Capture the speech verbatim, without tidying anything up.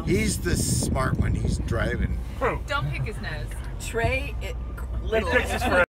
know. He's the smart one. He's driving. Don't pick his nose. Trey, it, He little. picks his friends.